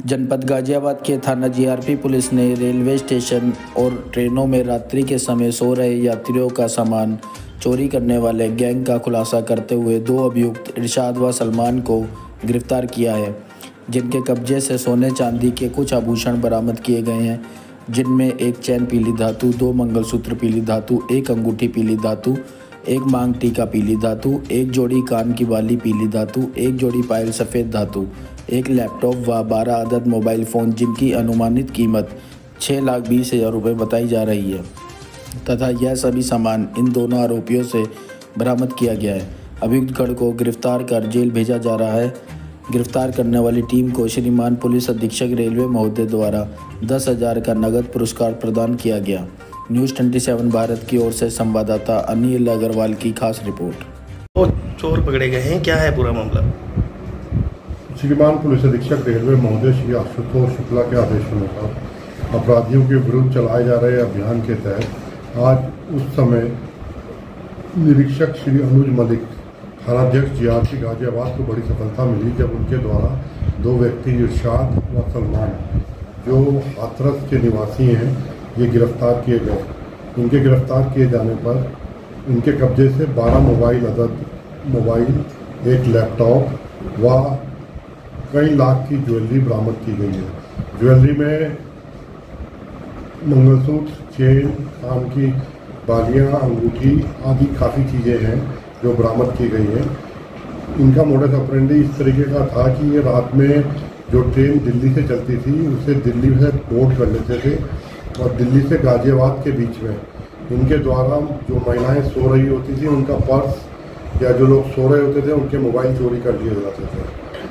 जनपद गाजियाबाद के थाना जीआरपी पुलिस ने रेलवे स्टेशन और ट्रेनों में रात्रि के समय सो रहे यात्रियों का सामान चोरी करने वाले गैंग का खुलासा करते हुए 2 अभियुक्त इरशाद व सलमान को गिरफ्तार किया है, जिनके कब्जे से सोने चांदी के कुछ आभूषण बरामद किए गए हैं, जिनमें एक चैन पीली धातु, 2 मंगलसूत्र पीली धातु, 1 अंगूठी पीली धातु, 1 मांग टीका पीली धातु, 1 जोड़ी कान की बाली पीली धातु, 1 जोड़ी पायल सफ़ेद धातु, 1 लैपटॉप व 12 अदद मोबाइल फ़ोन जिनकी अनुमानित कीमत 6,20,000 रुपये बताई जा रही है तथा यह सभी सामान इन दोनों आरोपियों से बरामद किया गया है। अभियुक्त गण को गिरफ्तार कर जेल भेजा जा रहा है। गिरफ्तार करने वाली टीम को श्रीमान पुलिस अधीक्षक रेलवे महोदय द्वारा 10,000 का नगद पुरस्कार प्रदान किया गया। न्यूज़ 27 भारत की ओर से संवाददाता अनिल अग्रवाल की खास रिपोर्ट। वो चोर पकड़े गए हैं, क्या है पूरा मामला? श्रीमान पुलिस अधीक्षक रेलवे महोदय श्री आशुतोष शुक्ला के आदेशानुसार अपराधियों के विरुद्ध चलाए जा रहे अभियान के तहत आज उस समय निरीक्षक श्री अनुज मलिक थानाध्यक्ष जीआरपी गाजियाबाद को बड़ी सफलता मिली, जब उनके द्वारा 2 व्यक्ति इरशाद व सलमान जो हाथरस के निवासी हैं ये गिरफ्तार किए गए। इनके गिरफ्तार किए जाने पर इनके कब्जे से 12 मोबाइल, 1 लैपटॉप व कई लाख की ज्वेलरी बरामद की गई है। ज्वेलरी में मंगलसूत्र, चेन, कान की बालियाँ, अंगूठी आदि काफ़ी चीज़ें हैं जो बरामद की गई हैं। इनका मोडस ऑपरेंडी इस तरीके का था कि ये रात में जो ट्रेन दिल्ली से चलती थी उसे दिल्ली से बोर्ड कर लेते थे और दिल्ली से गाजियाबाद के बीच में इनके द्वारा जो महिलाएं सो रही होती थी उनका पर्स या जो लोग सो रहे होते थे उनके मोबाइल चोरी कर लिए जाते थे।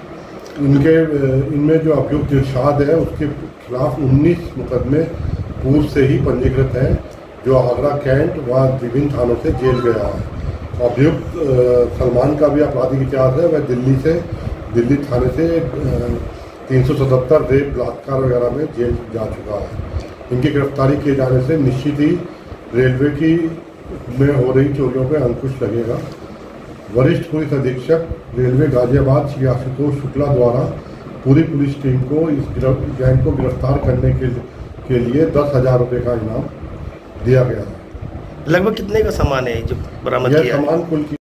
इनमें जो अभियुक्त इरशाद है उसके खिलाफ 19 मुकदमे पूर्व से ही पंजीकृत हैं, जो आगरा कैंट व विभिन्न थानों से जेल गया है। अभियुक्त सलमान का भी आपराधिक इतिहास है, वह दिल्ली थाने से 377 रेप, बलात्कार वगैरह में जेल जा चुका है। इनकी गिरफ्तारी किए जाने से निश्चित ही रेलवे की में हो रही चोरियों पर अंकुश लगेगा। वरिष्ठ पुलिस अधीक्षक रेलवे गाजियाबाद श्री आशुतोष शुक्ला द्वारा पूरी पुलिस टीम को इस गैंग को गिरफ्तार करने के लिए 10,000 रुपये का इनाम दिया गया है। लगभग कितने का सामान है जो बरामद किया है? सामान कुल